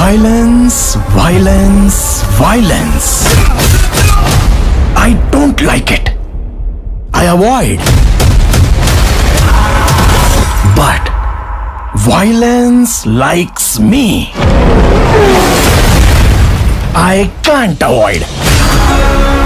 Violence, violence, violence. I don't like it. I avoid. But violence likes me. I can't avoid.